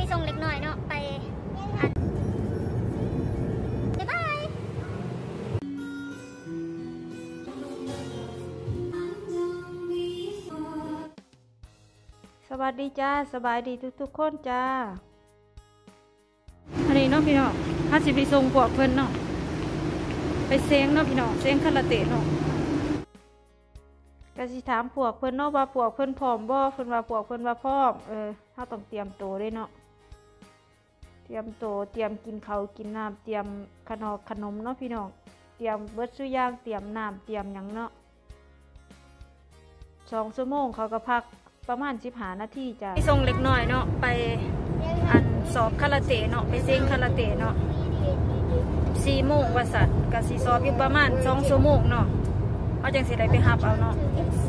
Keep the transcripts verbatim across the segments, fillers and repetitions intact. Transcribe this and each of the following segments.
ส่งเล็กน้อยเนาะไปบ๊ายบายสวัสดีจ้าสบายดีทุกๆคนจ้าอันนี้เนาะพี่น้องถ้าสิไปส่งพวกเพิ่นเนาะไปเซ้งเนาะพี่น้องเซ้งคาราเต้เนาะก็สิถามพวกเพิ่นเนาะว่าพวกเพิ่นพร้อมบ่เพิ่นว่าพวกเพิ่นว่าพร้อมเออเฮาต้องเตรียมตัวด้วยเนาะเตรียมตัวเตรียมกินข้าวกินน้ำเตรียมขนมขนมเนาะพี่น้องเตรียมเบิดซุอย่างเตรียมน้ำเตรียมหยังเนาะสองชั่วโมงเขาก็พักประมาณสิบห้านาทีจ้ะไปส่งเล็กน้อยเนาะไปอันสอบคาราเต้เนาะไปเซ้งคาราเต้เนาะสี่โมงวันสัตว์กับสี่สอบอยู่ประมาณสองชั่วโมงเนาะเอาจังสิได้ไปหับเอาเนาะ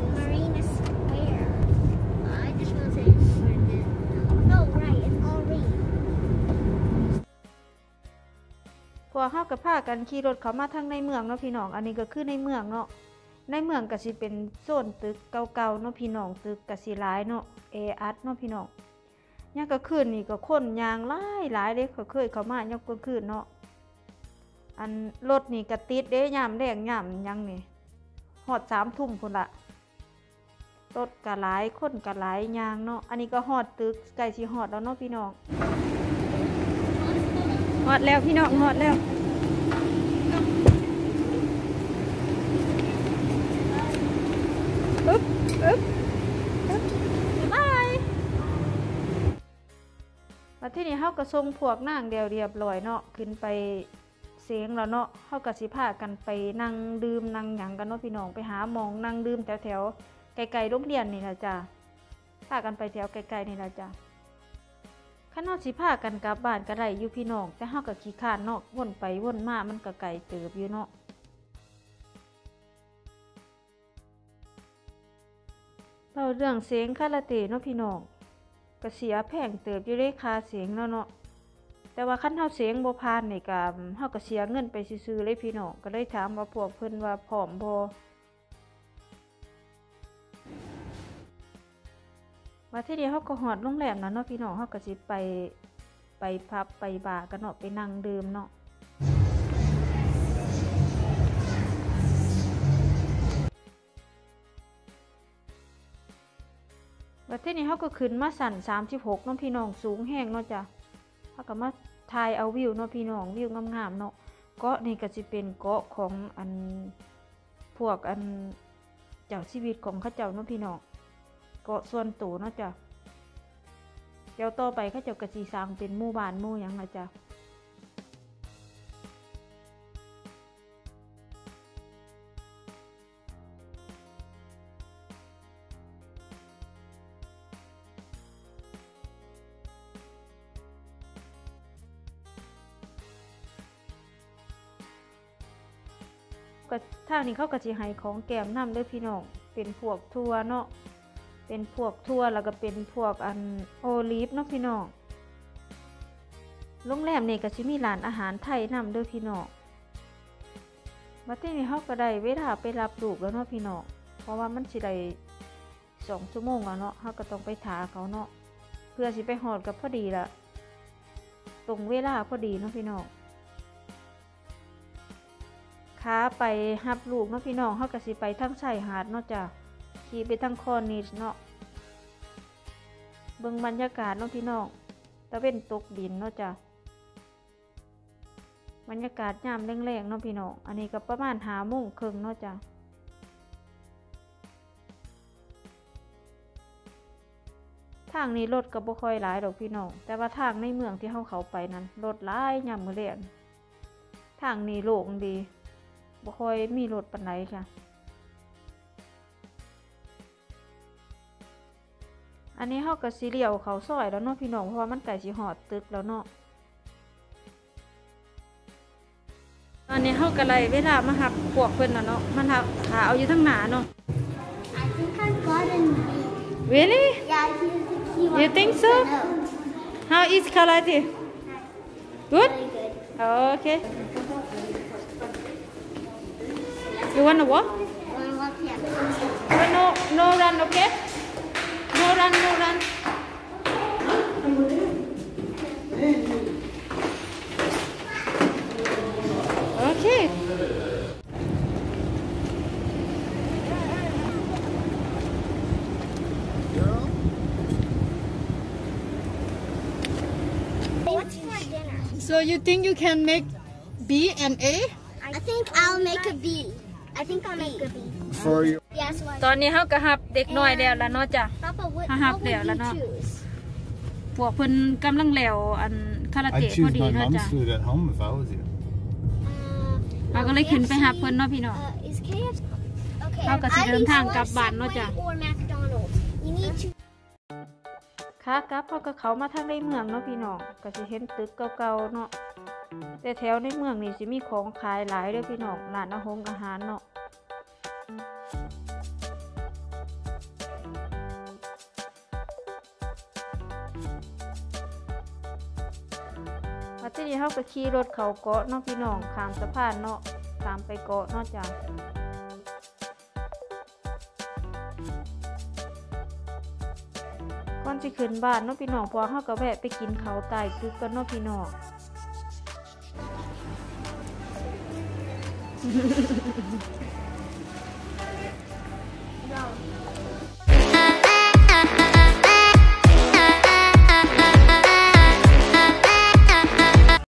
พวกเขากับพากันขี่รถเขามาทางในเมืองเนาะพี่น้องอันนี้ก็คือในเมืองเนาะในเมืองก็สิเป็นโซนตึกเก่าๆเนาะพี่น้องตึกก็สิหลายเนาะแออัดเนาะพี่น้องเนี่ยก็คืนนี่ก็คนยางหลายหลายเด้เขาเคยเข้ามาเนี่ยก็คืนเนาะอันรถนี่ก็ติดเด้ยามแดงยามยังนี่หอดสามทุ่มพุ่นละรถก็หลายคนก็หลายยางเนาะอันนี้ก็หอดตึกไก่สิหอดแล้วเนาะพี่น้องหอดแล้วพี่น้องหอดแล้วอึ๊บอึ๊บอึ๊บบายมาที่นี่เฮาก็ส่งพวกนางเดียวเรียบร้อยเนาะขึ้นไปเสียงแล้วเนาะเฮาก็สิพากันไปนั่งดื่มนั่งหยังกันเนาะพี่น้องไปหาหมองนั่งดื่มแถวๆไกลๆโรงเรียนนี่ล่ะจ้ะพากันไปแถวไกลๆนี่ล่ะจ้ะคันเฮาสิพากันกลับบ้านก็ได้อยู่พี่น้องแต่เฮาก็ขี้คร้านเนาะวนไปวนมามันก็ไกลเติบอยู่เนาะเราเรื่องเสียงคาราเต้เนาะพี่น้องก็เสียแพงเติบอยู่ได้ค่าเสียงเนาะเนาะแต่ว่าคันเฮาเสียงบ่ผ่านนี่ก็เฮาก็เสียเงินไปซื่อๆเลยพี่น้องก็เลยถามว่าพวกเพิ่นว่าพร้อมบ่ว่าที่นี่เฮาก็ฮอดโรงแรมแล้วเนาะพี่น้องเฮาก็สิไปไปพับไปบาร์กันเนาะไปนั่งดื่มเนาะว่าที่นี่เฮาก็ขึ้นมาสั่นสามสิบหกเนาะพี่น้องสูงแห้งเนาะจ้ะเฮาก็มาถ่ายเอาวิวเนาะพี่น้องวิวงามๆเนาะเกาะนี่ก็สิเป็นเกาะของอันพวกอันเจ้าชีวิตของเขาเจ้าเนาะพี่น้องเกาะส่วนตัวเนาะจ้ะเดี๋ยวต่อไปเขาเจ้าก็สิสร้างเป็นหมู่บ้านหมู่หยังนะจ้ะก็ทางนี้เขาก็สิให้ของแก้มน้ำเด้อพี่น้องเป็นพวกทั่วเนาะเป็นพวกทั่วแล้วก็เป็นพวกอันโอลีฟเนาะพี่น้องโรงแรมนี่ก็สิมีร้านอาหารไทยนำเด้อพี่น้องมาที่นี่เขาก็ได้เวลาไปรับลูกแล้วเนาะพี่น้องเพราะว่ามันสิได้สองชั่วโมงแล้วเนาะเขาก็ต้องไปถาเขาเนาะเพื่อสิไปหอดกับพอดีละตรงเวลาพอดีเนาะพี่น้องขาไปหับลูกเนาะพี่น้องเขาก็สิไปทั้งชายหาดเนาะจ้ะขี่ไปทั้งคอนิชเนาะเบิ่งบรรยากาศเนาะพี่น้องตะเว้นตกดินเนาะจ้ะบรรยากาศยามแรงๆเนาะพี่น้องอันนี้ก็ประมาณห้าโมงครึ่งเนาะจ้ะทางนี้รถก็บ่ค่อยหลายดอกพี่น้องแต่ว่าทางในเมืองที่เฮาเข้าไปนั้นรถหลายยามมื้อแลงทางนี้โล่งดีบ่ค่อยมีรถปานใดค่ะอันนี้เฮาก็สิเลี้ยวเข้าซอยแล้วเนาะพี่น้องเพราะว่ามันใกล้สิฮอดตึกแล้วเนาะตอนนี้เฮาก็เลยเวลามาหับพวกเพิ่นแล้วเนาะมันหับหาเอาอยู่ทั้งหน้าเนาะ I think I got a name. Really? Yeah, he, he You think so? How is karate? Good? Very good. Oh, okay. You wanna walk? Wanna walk? Yeah. But no, no run, okay? No run, no run. So you think you can make B and A? I think I'll make a B. I think I'll make a B. For you. Yes, why? ตอนนี้เฮาก็รับเด็กน้อยแล้วล่ะเนาะจ้ะ Papa, what, Ha, ha, what would yeah, you no. choose? พวกเพิ่นกำลังแล้วอันคารา I'd เกะพอ choose ดี my เนาะ mum's จ้ะ food at home if I was you. Uh, เราก็เลยขึ้นไปหาเพิ่นเนาะพี่น้อง uh, is K F C? Okay. เราก็สิเดินทาง either กลับบ้านเนาะจ้ะ Subway or McDonald's. You need to. ขากลับเฮาก็เข้ามาทางในเมืองเนาะพี่น้องก็สิเห็นตึกเก่าๆเนาะแต่แถวในเมืองนี่สิมีของขายหลายเด้อพี่น้องร้านอาหารอาหารเนาะวันนี้เฮาก็ขี่รถเข้าเกาะเนาะพี่น้องข้ามสะพานเนาะข้ามไปเกาะเนาะจ้ะก่อนสิขึ้นบ้านเนาะพี่น้องพอเฮาก็แวะไปกินข้าวใต้ตึกกันเนาะพี่น้อง